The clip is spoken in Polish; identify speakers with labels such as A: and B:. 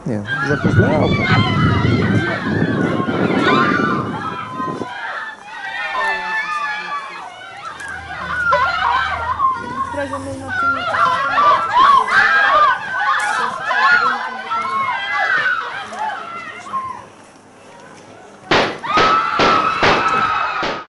A: Nie, jakoś leał.
B: W razie my na tym nie